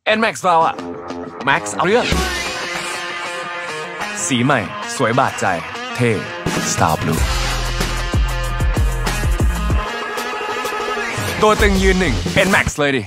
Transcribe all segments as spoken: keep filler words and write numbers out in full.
เอ็น แม็กซ์ เราอะแม็กซ์เอาเรื่องสีใหม่สวยบาดใจเท่ Star Blue ตัวตึงยืนหนึ่ง เอ็น แม็กซ์ เลยดิ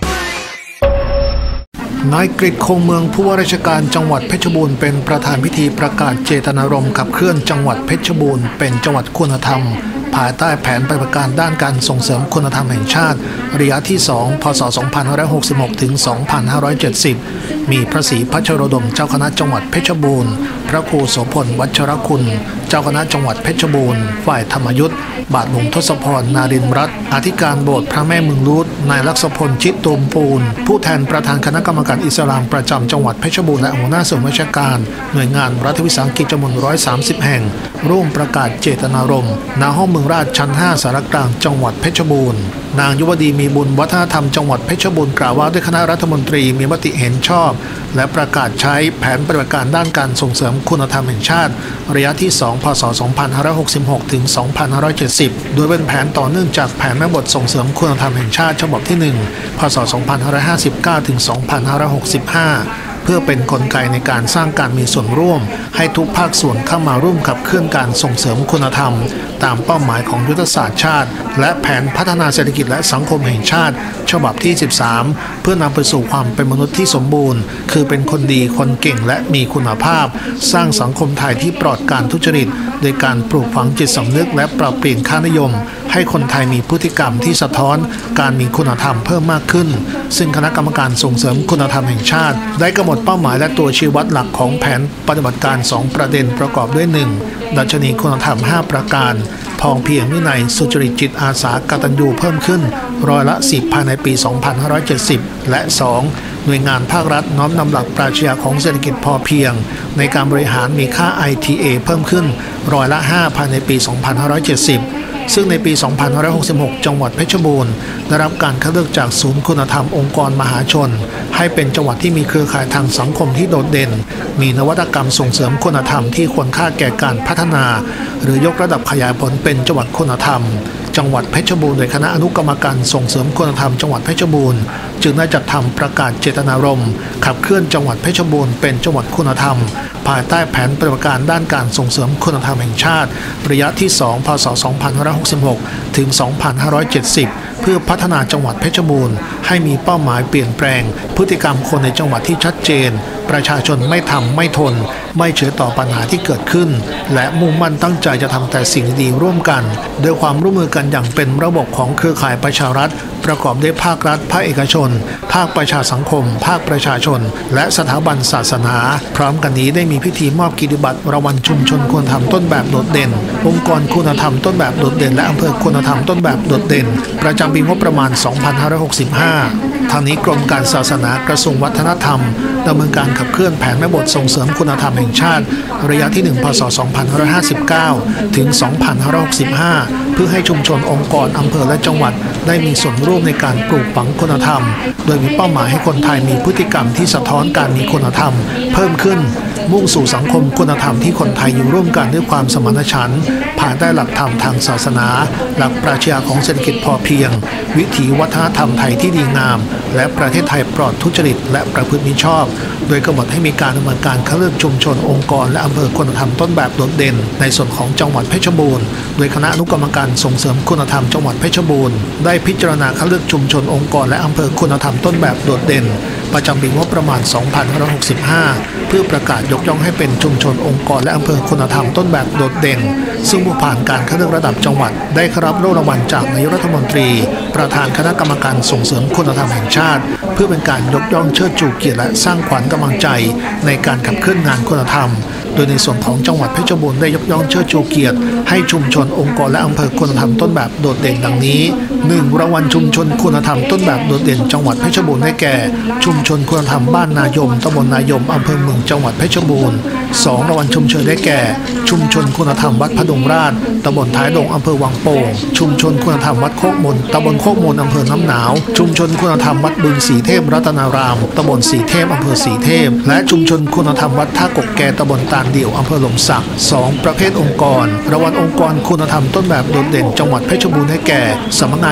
นายกฤษคงเมืองผู้ว่าราชการจังหวัดเพชรบูรณ์เป็นประธานพิธีประกาศเจตนารมณ์ขับเคลื่อนจังหวัดเพชรบูรณ์เป็นจังหวัดคุณธรรมภายใต้แผนปฏิบัติการด้านการส่งเสริมคุณธรรมแห่งชาติระยะที่สองพ.ศ. สองพันห้าร้อยหกสิบหก ถึง สองพันห้าร้อยเจ็ดสิบมีพระศรีพัชโรดมเจ้าคณะจังหวัดเพชรบูรณ์พระครูโสพลวัชรคุณเจ้าคณะจังหวัดเพชรบูรณ์ฝ่ายธรรมยุทธบาทหลวงทศพรนารินทร์รัตน์อธิการโบสถ์พระแม่เมืองลูดนายลักษพลชิดตูมปูนผู้แทนประธานคณะกรรมการอิสลามประจำจังหวัดเพชรบูรณ์และหัวหน้าส่วนราชการหน่วยงานรัฐวิสาหกิจจำนวนหนึ่งร้อยสามสิบแห่งร่วมประกาศเจตนารมณ์ณห้องเมืองราชชั้นห้าสารกลางจังหวัดเพชรบูรณ์นางยุวดีมีบุญวัฒนธรรมจังหวัดเพชรบูรณ์กล่าวว่าด้วยคณะรัฐมนตรีมีมติเห็นชอบและประกาศใช้แผนปฏิบัติการด้านการส่งเสริมคุณธรรมแห่งชาติระยะที่สองพ.ศ. สองพันห้าร้อยหกสิบหก ถึง สองพันห้าร้อยเจ็ดสิบโดยเป็นแผนต่อเนื่องจากแผนแม่บทส่งเสริมคุณธรรมแห่งชาติฉบับที่หนึ่งพ.ศ. สองพันห้าร้อยห้าสิบเก้า ถึง สองพันห้าร้อยหกสิบห้าเพื่อเป็นกลไกในการสร้างการมีส่วนร่วมให้ทุกภาคส่วนเข้ามาร่วมขับเคลื่อนการส่งเสริมคุณธรรมตามเป้าหมายของยุทธศาสตร์ชาติและแผนพัฒนาเศรษฐกิจและสังคมแห่งชาติฉบับที่สิบสามเพื่อนำไปสู่ความเป็นมนุษย์ที่สมบูรณ์คือเป็นคนดีคนเก่งและมีคุณภาพสร้างสังคมไทยที่ปลอดการทุจริตโดยการปลูกฝังจิตสำนึกและปรับเปลี่ยนค่านิยมให้คนไทยมีพฤติกรรมที่สะท้อนการมีคุณธรรมเพิ่มมากขึ้นซึ่งคณะกรรมการส่งเสริมคุณธรรมแห่งชาติได้กำหนดเป้าหมายและตัวชี้วัดหลักของแผนปฏิบัติการสองประเด็นประกอบด้วย หนึ่ง ดัชนีคุณธรรมห้าประการพองเพียงวินัยสุจริตจิตอาสากตัญญูเพิ่มขึ้นร้อยละสิบภายในปี สองพันห้าร้อยเจ็ดสิบ และ สอง หน่วยงานภาครัฐน้อมนำหลักปรัชญาของเศรษฐกิจพอเพียงในการบริหารมีค่า ไอ ที เอ เพิ่มขึ้นร้อยละห้าภายในปี สองพันห้าร้อยเจ็ดสิบซึ่งในปี สองพันห้าร้อยหกสิบหก จังหวัดเพชรบูรณ์ได้รับการคัดเลือกจากศูนย์คุณธรรมองค์กรมหาชนให้เป็นจังหวัดที่มีเครือข่ายทางสังคมที่โดดเด่นมีนวัตกรรมส่งเสริมคุณธรรมที่ควรค่าแก่การพัฒนาหรือยกระดับขยายผลเป็นจังหวัดคุณธรรมจังหวัดเพชรบูรณ์โดยคณะอนุกรรมการส่งเสริมคุณธรรมจังหวัดเพชรบูรณ์จึงได้จัดทำประกาศเจตนารมณ์ขับเคลื่อนจังหวัดเพชรบูรณ์เป็นจังหวัดคุณธรรมภายใต้แผนปฏิบัติการด้านการส่งเสริมคุณธรรมแห่งชาติระยะที่สองพ.ศ. สองพันห้าร้อยหกสิบหก ถึง สองพันห้าร้อยเจ็ดสิบเพื่อพัฒนาจังหวัดเพชรบูรณ์ให้มีเป้าหมายเปลี่ยนแปลงพฤติกรรมคนในจังหวัดที่ชัดเจนประชาชนไม่ทำไม่ทนไม่เฉยต่อปัญหาที่เกิดขึ้นและมุ่งมั่นตั้งใจจะทำแต่สิ่งดีร่วมกันด้วยความร่วมมือกันอย่างเป็นระบบของเครือข่ายประชารัฐประกอบด้วยภาครัฐภาคเอกชนภาคประชาสังคมภาคประชาชนและสถาบันศาสนาพร้อมกันนี้ได้มีพิธีมอบเกียรติบัตรรางวัลชุมชนคุณธรรมต้นแบบโดดเด่นองค์กรคุณธรรมต้นแบบโดดเด่นและอำเภอคุณธรรมต้นแบบโดดเด่นประจำปีงบประมาณ สองพันห้าร้อยหกสิบห้า ทางนี้กรมการศาสนากระทรวงวัฒนธรรมดำเนินการขับเคลื่อนแผนแม่บทส่งเสริมคุณธรรมแห่งชาติระยะที่หนึ่งพ.ศ. สองพันห้าร้อยห้าสิบเก้า ถึง สองพันห้าร้อยหกสิบห้า เพื่อให้ชุมชนองค์กรอำเภอและจังหวัดได้มีส่วนร่วมในการปลูกฝังคุณธรรมโดยมีเป้าหมายให้คนไทยมีพฤติกรรมที่สะท้อนการมีคุณธรรมเพิ่มขึ้นมุ่งสู่สังคมคุณธรรมที่คนไทยอยู่ร่วมกันด้วยความสมานฉันท์ภายใต้หลักธรรมทางศาสนาหลักปรัชญาของเศรษฐกิจพอเพียงวิถีวัฒนธรรมไทยที่ดีงามและประเทศไทยปลอดทุจริตและประพฤติมิชอบโดยกำหนดให้มีการดำเนินการคัดเลือกชุมชนองค์กรและอำเภอคุณธรรมต้นแบบโดดเด่นในส่วนของจังหวัดเพชรบูรณ์โดยคณะอนุกรรมการส่งเสริมคุณธรรมจังหวัดเพชรบูรณ์ได้พิจารณาคัดเลือกชุมชนองค์กรและอำเภอคุณธรรมต้นแบบโดดเด่นประจำปีงบประมาณ สองพันห้าร้อยหกสิบห้า เพื่อประกาศยกย่องให้เป็นชุมชนองค์กรและอำเภอคุณธรรมต้นแบบโดดเด่นซึ่งผู้ผ่านการคัดเลือกระดับจังหวัดได้รับโล่รางวัลจากนายกรัฐมนตรีประธานคณะกรรมการส่งเสริมคุณธรรมแห่งชาติเพื่อเป็นการยกย่องเชิดชูเกียรติและสร้างขวัญกำลังใจในการขับเคลื่อนงานคุณธรรมโดยในส่วนของจังหวัดเพชรบูรณ์ได้ยกย่องเชิดชูเกียรติให้ชุมชนองค์กรและอำเภอคุณธรรมต้นแบบโดดเด่นดังนี้ หนึ่ง รางวัลชุมชนคุณธรรมต้นแบบโดดเด่นจังหวัดเพชรบูรณ์ได้แก่ชุมชนคุณธรรมบ้านนายมตำบลนายมอำเภอเมืองจังหวัดเพชรบูรณ์ สอง รางวัลชุมชนได้แก่ชุมชนคุณธรรมวัดพดุงราชตำบลท้ายดงอำเภอวังโป่งชุมชนคุณธรรมวัดโคกมนตำบลโคกมนอำเภอน้ำหนาวชุมชนคุณธรรมวัดบึงสีเทพรัตนารามตำบลสีเทพอำเภอสีเทพและชุมชนคุณธรรมวัดท่ากกแกตำบลตาลเดี่ยวอำเภอหล่มสัก สอง ประเภทองค์กรรางวัลองค์กรคุณธรรมต้นแบบโดดเด่นจังหวัดเพชรบูรณ์ได้แก่สำนักงาน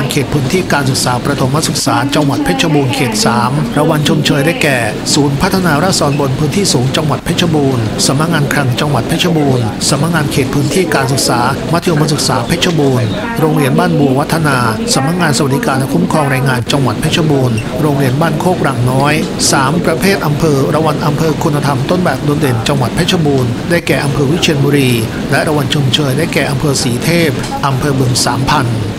เขตพื้นที่การศึกษาประถมศึกษาจังหวัดเพชรบูรณ์เขตสามรางวัลชมเชยได้แก่ศูนย์พัฒนาราษฎรบนพื้นที่สูงจังหวัดเพชรบูรณ์สำนักงานคลังจังหวัดเพชรบูรณ์สำนักงานเขตพื้นที่การศึกษามัธยมศึกษาเพชรบูรณ์โรงเรียนบ้านบัววัฒนาสำนักงานสวัสดิการและคุ้มครองแรงงานจังหวัดเพชรบูรณ์โรงเรียนบ้านโคกรังน้อยสามประเภทอำเภอรางวัลอำเภอคุณธรรมต้นแบบโดดเด่นจังหวัดเพชรบูรณ์ได้แก่อำเภอวิเชียรบุรีและรางวัลชมเชยได้แก่อำเภอศรีเทพอำเภอบึงสามพันธุ์